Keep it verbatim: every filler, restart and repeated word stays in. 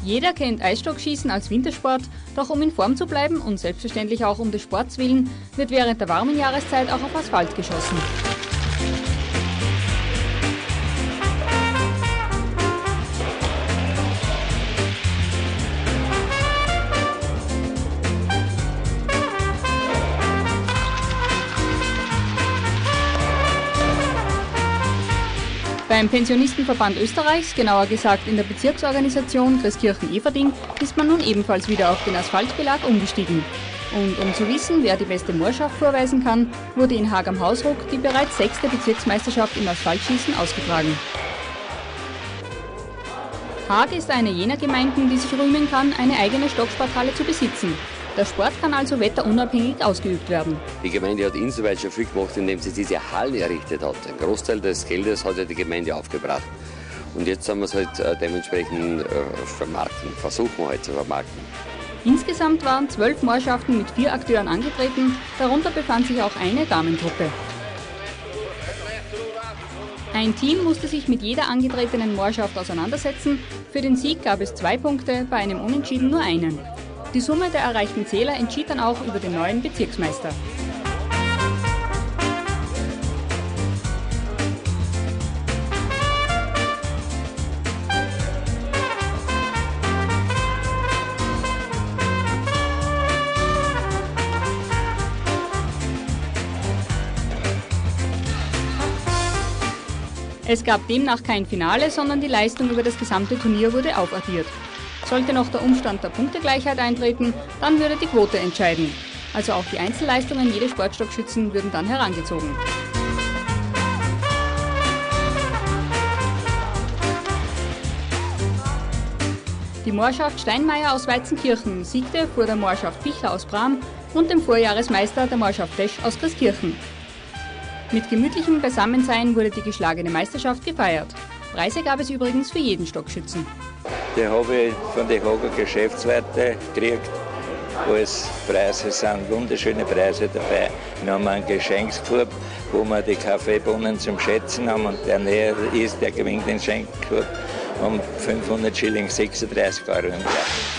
Jeder kennt Eisstockschießen als Wintersport, doch um in Form zu bleiben und selbstverständlich auch um des Sports willen, wird während der warmen Jahreszeit auch auf Asphalt geschossen. Beim Pensionistenverband Österreichs, genauer gesagt in der Bezirksorganisation Christkirchen-Everding, ist man nun ebenfalls wieder auf den Asphaltbelag umgestiegen. Und um zu wissen, wer die beste Moorschaft vorweisen kann, wurde in Haag am Hausruck die bereits sechste Bezirksmeisterschaft im Asphaltschießen ausgetragen. Haag ist eine jener Gemeinden, die sich rühmen kann, eine eigene Stocksporthalle zu besitzen. Der Sport kann also wetterunabhängig ausgeübt werden. Die Gemeinde hat insoweit schon viel gemacht, indem sie diese Halle errichtet hat. Ein Großteil des Geldes hat ja die Gemeinde aufgebracht. Und jetzt haben wir es halt äh, dementsprechend äh, vermarkten, versuchen wir halt zu vermarkten. Insgesamt waren zwölf Moorschaften mit vier Akteuren angetreten, darunter befand sich auch eine Damentruppe. Ein Team musste sich mit jeder angetretenen Moorschaft auseinandersetzen. Für den Sieg gab es zwei Punkte, bei einem Unentschieden nur einen. Die Summe der erreichten Zähler entschied dann auch über den neuen Bezirksmeister. Es gab demnach kein Finale, sondern die Leistung über das gesamte Turnier wurde aufaddiert. Sollte noch der Umstand der Punktegleichheit eintreten, dann würde die Quote entscheiden. Also auch die Einzelleistungen jedes Sportstockschützen würden dann herangezogen. Die Moorschaft Steinmeier aus Weizenkirchen siegte vor der Moorschaft Pichler aus Bram und dem Vorjahresmeister der Moorschaft Fesch aus Christkirchen. Mit gemütlichem Beisammensein wurde die geschlagene Meisterschaft gefeiert. Preise gab es übrigens für jeden Stockschützen. Die habe ich von den Hager Geschäftsleuten gekriegt. Als Preise sind wunderschöne Preise dabei. Wir haben einen Geschenkskorb, wo wir die Kaffeebohnen zum Schätzen haben. Und der näher ist, der gewinnt den Schenkkorb um fünfhundert Schilling, sechsunddreißig Euro im Jahr.